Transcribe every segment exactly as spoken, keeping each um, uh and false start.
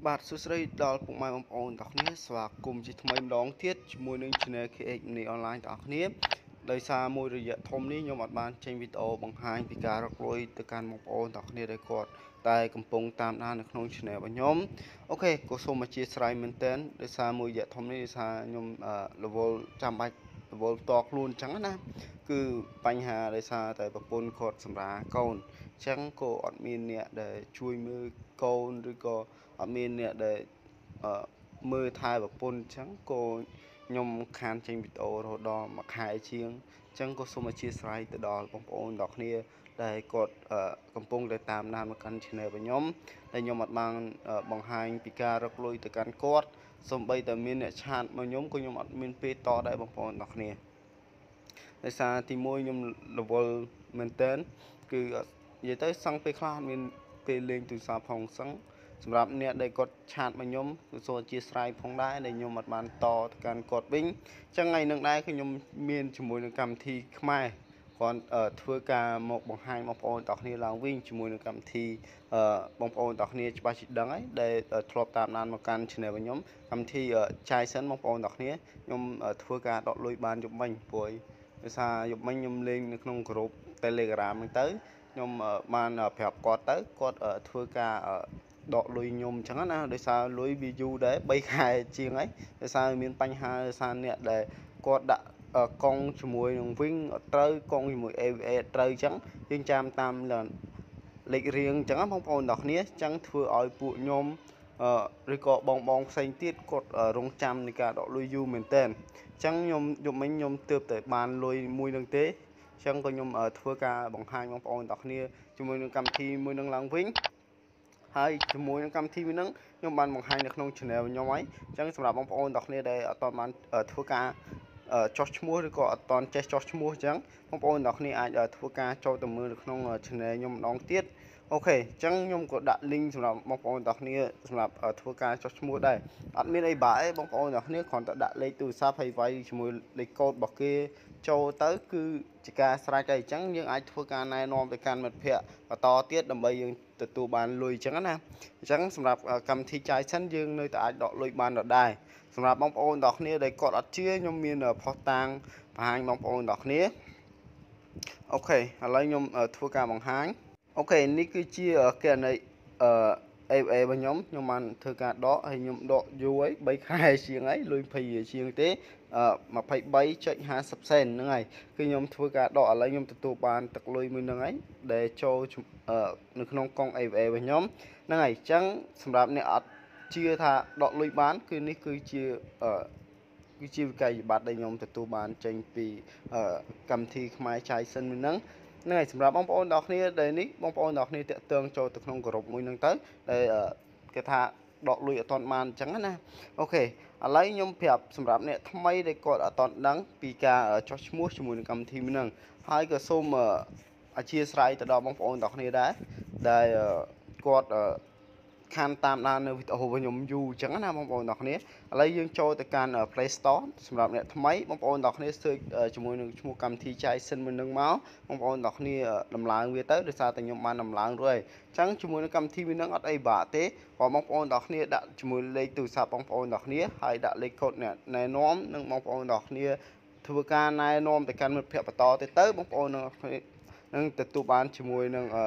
បាទសួស្តីដល់ពុកម៉ែបងប្អូនទាំងគ្នាស្វាគមន៍ជាថ្មីម្ដងទៀតជាមួយនឹង Channel เค เอ็กซ์ Mini Online ទាំងគ្នាដោយសារមួយរយៈធំនេះខ្ញុំអត់បានចេញវីដេអូបង្ហាញពីការរកលុយទៅកាន់បងប្អូនទាំងគ្នាដែលគាត់តែកំពុងតាមដាននៅក្នុង Channel របស់ខ្ញុំអូខេក៏សូមអធិស្ឋានមែនទែនដោយសារមួយរយៈធំនេះដោយសារខ្ញុំរវល់ចាំបាច់រវល់តខ្លួនអញ្ចឹងណាគឺបញ្ហាដោយសារតែប្រពន្ធគាត់សម្រាកូនអញ្ចឹងក៏អត់មានអ្នកដែលជួយមើលកូនឬក៏អត់មានអ្នកដែលមើលថែប្រពន្ធអញ្ចឹងក៏ខ្ញុំខានចេញវីដេអូរហូតដល់មួយខែជាងអញ្ចឹងក៏សូមអធិស្ឋានទៅដល់បងប្អូនទាំងគ្នាដែលគាត់កំពុងតែតាមដានមកកាន់ Channel របស់ខ្ញុំដែលខ្ញុំអត់បានបង្ហាញពីការរកលុយទៅកាន់គាត់សូម្បីតែមានអ្នកឆាតមកខ្ញុំក៏ខ្ញុំអត់មានពេលតដែរបងប្អូនទាំងគ្នាដោយសារទីមួយខ្ញុំរវល់មែនតើគឺនិយាយទៅសឹងពេលខ្លះអត់មានពេលលេងទូរស័ព្ទផងសឹងសម្រាប់អ្នកដែលគាត់ឆាតមកខ្ញុំគឺសូមអធិស្ឋានផងដែរដែលខ្ញុំអត់បានតទៅកាន់គាត់វិញអញ្ចឹងថ្ងៃនឹងដែរគឺខ្ញុំមានជាមួយនឹងកម្មវិធីខ្មែរគាត់ធ្វើការមកបង្ហាញបងប្អូនទាំងគ្នាឡើងវិញជាមួយនឹងកម្មវិធីបងប្អូនទាំងគ្នាច្បាស់ជិះដឹងហើយដែលធ្លាប់តាមដានមកកាន់ Channel របស់ខ្ញុំកម្មវិធីចាយសិនបងប្អូនទាំងគ្នាខ្ញុំធ្វើការដកលុយបានយប់មិញព្រោះដោយសារយប់មិញខ្ញុំលេងនៅក្នុងក្រុម Telegram ហ្នឹងទៅខ្ញុំបានប្រាប់គាត់ទៅគាត់ធ្វើការដកលុយខ្ញុំអញ្ចឹងណាដោយសារលុយវាយូរដែរបីខែជាងហើយដោយសារមានបញ្ហាដោយសារអ្នកដែលគាត់ដាក់កង់ជាមួយនឹងវិញអត់ត្រូវកង់ជាមួយ เอ บี เอ អត់ត្រូវអញ្ចឹងយើងចាំតាមលេខរៀងអញ្ចឹងបងប្អូនទាំងគ្នាអញ្ចឹងធ្វើឲ្យពួកខ្ញុំឬក៏បងបងផ្សេងទៀតគាត់រងចាំនៃការដកលុយយូរមែនតើអញ្ចឹងខ្ញុំយប់មិញខ្ញុំទើបតែបានលុយមួយនឹងទេអញ្ចឹងក៏ខ្ញុំធ្វើការបង្ហាញបងប្អូនទាំងគ្នាជាមួយនឹងកម្មវិធីមួយនឹងឡើងវិញហើយជាមួយនឹងកម្មវិធីមួយហ្នឹងខ្ញុំបានបង្ហាញនៅក្នុង Channel ខ្ញុំហើយអញ្ចឹងសម្រាប់បងប្អូនទាំងគ្នាដែលអត់បានធ្វើការចោះឈ្មោះឬក៏អត់តន់ចេះចោះឈ្មោះអញ្ចឹងបងប្អូនទាំងគ្នាអាចធ្វើការចូលទៅមើលនៅក្នុង Channel ខ្ញុំម្ដងទៀតអូខេអញ្ចឹងខ្ញុំក៏ដាក់ link សម្រាប់បងប្អូនទាំងគ្នាសម្រាប់ធ្វើការចោះឈ្មោះដែរអត់មានអីបាក់ទេបងប្អូនទាំងគ្នាគ្រាន់តែដាក់លេខទូរស័ព្ទហើយវាយជាមួយលេខកូដរបស់គេចូលទៅគឺជាការស្រេចហើយអញ្ចឹងយើងអាចធ្វើការណែនាំទៅកាន់មិត្តភ័ក្តិបន្តទៀតដើម្បីយើងទទួលបានលុយអញ្ចឹងណាអញ្ចឹងសម្រាប់កម្មវិធីចាយសិនយើងនៅតែអាចដកលុយបានដដែលសម្រាប់បងប្អូនទាំងគ្នាដែលគាត់អត់ជឿខ្ញុំមានផុសតាងបង្ហាញបងប្អូនទាំងគ្នាអូខេឥឡូវខ្ញុំធ្វើការបង្ហាញអូខេនេះគឺជាគណនីអឺ เอ บี เอ របស់ខ្ញុំខ្ញុំបានធ្វើការដកហើយខ្ញុំដកយូរហើយបីខែជាងហើយលុយยี่สิบជាងទេអឺ ยี่สิบสามจุดห้าสิบ សេនហ្នឹងហើយគឺខ្ញុំធ្វើការដកឥឡូវខ្ញុំទទួលបានទឹកលុយមួយហ្នឹងហើយដែលចូលនៅក្នុងកង់ เอ บี เอ របស់ខ្ញុំហ្នឹងហើយអញ្ចឹងសម្រាប់អ្នកអត់ជឿថាដកលុយបានគឺនេះគឺជាអឺគឺជាវិក័យប័ត្រដែលខ្ញុំទទួលបានចេញពីកម្មវិធីខ្មែរចាយសិនមួយហ្នឹងហ្នឹងហើយសម្រាប់បងប្អូនទាំងគ្នាដែលនេះបងប្អូនទាំងគ្នាតាក់ទងចូលទៅក្នុងក្រុមមួយហ្នឹងទៅដែលគេថាដកលុយអត់ទាន់បានអញ្ចឹងណាអូខេឥឡូវខ្ញុំប្រាប់សម្រាប់អ្នកថ្មីដែលគាត់អត់ទាន់ដឹងពីការចោះឈ្មោះជាមួយនឹងកម្មវិធីមួយហ្នឹងហើយក៏សូមអធិស្ឋានទៅដល់បងប្អូនទាំងគ្នាដែរដែលគាត់ខានតាមដាននៅវីដេអូរបស់ខ្ញុំយូរអញ្ចឹងណាបងប្អូនទាំងគ្នាឥឡូវយើងចូលទៅកាន់ Play Store សម្រាប់អ្នកថ្មីបងប្អូនទាំងគ្នា search ជាមួយនឹងឈ្មោះកម្មវិធីចាយសិនមួយនឹងមកបងប្អូនទាំងគ្នាដំឡើងវាទៅដោយសារតែខ្ញុំបានដំឡើងរួចហើយអញ្ចឹងជាមួយនឹងកម្មវិធីមួយនឹងអត់អីបាក់ទេព្រោះបងប្អូនទាំងគ្នាដាក់ជាមួយលេខទូរស័ព្ទបងប្អូនទាំងគ្នាហើយដាក់លេខកូដណែនាំនឹងបងប្អូនទាំងគ្នាធ្វើការណែនាំទៅកាន់មិត្តភ័ក្តិបន្តទៅទៅបងប្អូននឹងទទួលបានជាមួយនឹងអឺ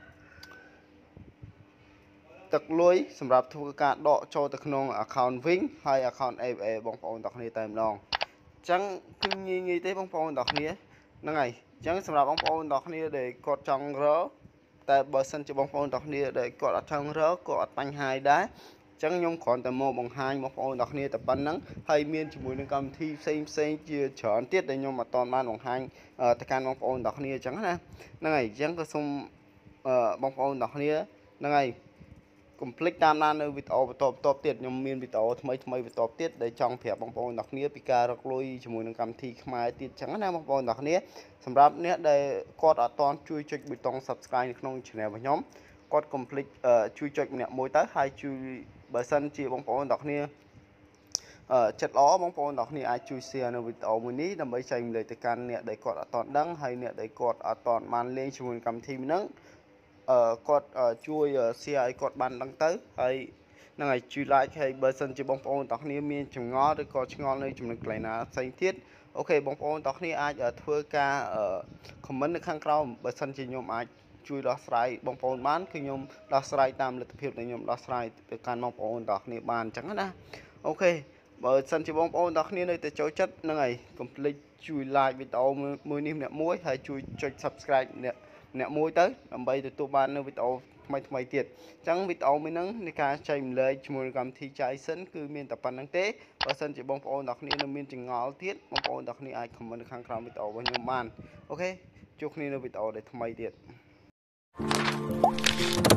ទឹកលុយសម្រាប់ធ្វើការដកចូលទៅក្នុង account វិញហើយ account เอ บี เอ បងប្អូនទាំងគ្នាតែម្ដងអញ្ចឹងគឺងាយងាយទេបងប្អូនទាំងគ្នាហ្នឹងហើយអញ្ចឹងសម្រាប់បងប្អូនទាំងគ្នាដែលគាត់ចង់រកតែបើសិនជាបងប្អូនទាំងគ្នាដែលគាត់អត់ចង់រកក៏អត់បញ្ហាដែរអញ្ចឹងខ្ញុំគ្រាន់តែមកបង្ហាញបងប្អូនទាំងគ្នាតែប៉ុណ្្នឹងហើយមានជាមួយនឹងកម្មវិធីផ្សេងផ្សេងជាច្រើនទៀតដែលខ្ញុំអត់ទាន់បានបង្ហាញទៅកាន់បងប្អូនទាំងគ្នាអញ្ចឹងណាហ្នឹងហើយអញ្ចឹងក៏សូមបងប្អូនទាំងគ្នាហ្នឹងហើយកុំភ្លេចតាមដាននៅវីដេអូបន្តបន្តទៀតខ្ញុំមានវីដេអូថ្មីថ្មីបន្តទៀតដែលចង់ប្រាប់បងប្អូនទាំងគ្នាពីការរកលុយជាមួយនឹងកម្មវិធីខ្មែរទៀតចឹងណាបងប្អូនទាំងគ្នាសម្រាប់អ្នកដែលគាត់អត់ទាន់ជួយចុចប៊ូតុង Subscribe នៅក្នុង Channel របស់ខ្ញុំគាត់កុំភ្លេចជួយចុចម្នាក់មួយទៅហើយជួយបើសិនជាបងប្អូនទាំងគ្នាអឺចិត្តល្អបងប្អូនទាំងគ្នាអាចជួយ share នៅវីដេអូមួយនេះដើម្បីចែកម្លែកទៅកាន់អ្នកដែលគាត់អត់ទាន់ដឹងហើយអ្នកដែលគាត់អត់ទាន់បានលេងជាមួយកម្មវិធីហ្នឹងអឺគាត់ជួយ share ឲ្យគាត់បានដឹងទៅហើយនឹងឲ្យជួយ like ហើយបើសិនជាបងប្អូនទាំងគ្នាមានចម្ងល់ឬក៏ឆ្ងល់នៅចំណុចកន្លែងណាផ្សេងទៀតអូខេបងប្អូនទាំងគ្នាអាចធ្វើការ comment នៅខាងក្រោមបើសិនជាខ្ញុំអាចជួយដោះស្រាយបងប្អូនបានគឺខ្ញុំដោះស្រាយតាមលទ្ធភាពដែលខ្ញុំដោះស្រាយទៅកាន់បងប្អូនទាំងគ្នាបានអញ្ចឹងណាអូខេបើសិនជាបងប្អូនទាំងគ្នានៅតែចូលចិត្តហ្នឹងហើយកុំភ្លេចជួយ like វីដេអូមួយនេះម្នាក់មួយហើយជួយចុច subscribe អ្នកម្នាក់មួយទៅដើម្បីទទួលបាននៅវីដេអូថ្មីថ្មីទៀតអញ្ចឹងវីដេអូមួយហ្នឹងនៃការចែកម្លែកជាមួយកម្មវិធី Jaay សិនគឺមានតែប៉ុណ្្នឹងទេបើសិនជាបងប្អូនទាំងគ្នានៅមានចម្ងល់ទៀតបងប្អូនទាំងគ្នាអាច comment នៅខាងក្រោមវីដេអូរបស់ខ្ញុំបានអូខេជួបគ្នានៅវីដេអូដែលថ្មីទៀត